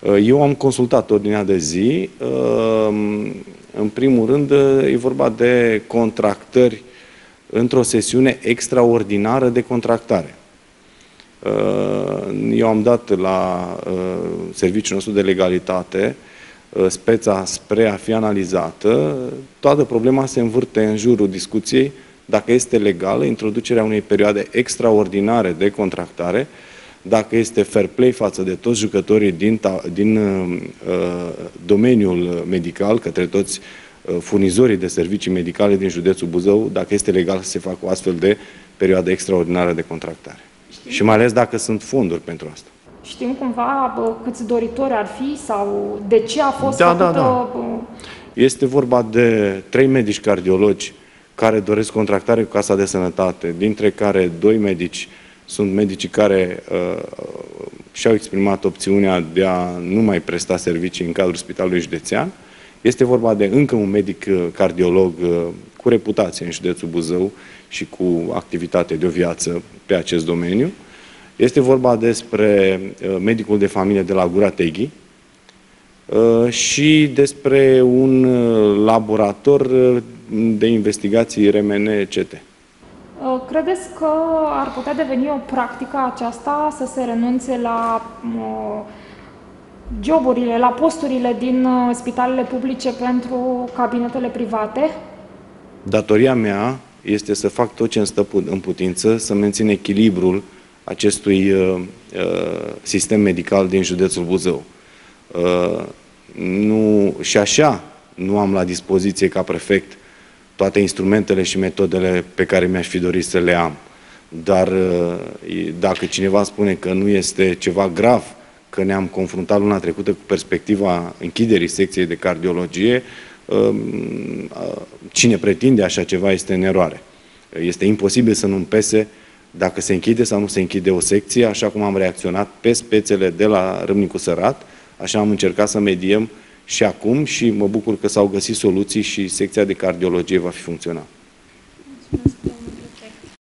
Eu am consultat ordinea de zi. În primul rând, e vorba de contractări într-o sesiune extraordinară de contractare. Eu am dat la serviciul nostru de legalitate speța spre a fi analizată. Toată problema se învârte în jurul discuției dacă este legală introducerea unei perioade extraordinare de contractare, dacă este fair play față de toți jucătorii din domeniul medical, către toți furnizorii de servicii medicale din județul Buzău, dacă este legal să se facă o astfel de perioadă extraordinară de contractare. Și mai ales dacă sunt fonduri pentru asta. Știm cumva câți doritori ar fi sau de ce a fost făcută... Da. Este vorba de 3 medici cardiologi care doresc contractare cu Casa de Sănătate, dintre care 2 medici sunt medicii care și-au exprimat opțiunea de a nu mai presta servicii în cadrul Spitalului Județean. Este vorba de încă un medic cardiolog cu reputație în județul Buzău și cu activitate de o viață pe acest domeniu. Este vorba despre medicul de familie de la Gura Teghi și despre un laborator de investigații RMN-CT. Credeți că ar putea deveni o practică aceasta să se renunțe la joburile, la posturile din spitalele publice pentru cabinetele private? Datoria mea este să fac tot ce îmi stă în putință, să mențin echilibrul acestui sistem medical din județul Buzău. Și așa nu am la dispoziție ca prefect toate instrumentele și metodele pe care mi-aș fi dorit să le am. Dar dacă cineva spune că nu este ceva grav, că ne-am confruntat luna trecută cu perspectiva închiderii secției de cardiologie, cine pretinde așa ceva este în eroare. Este imposibil să nu-mi pese dacă se închide sau nu se închide o secție, așa cum am reacționat pe spețele de la Râmnicu Sărat, așa am încercat să mediem și acum și mă bucur că s-au găsit soluții și secția de cardiologie va fi funcțională. Mulțumesc.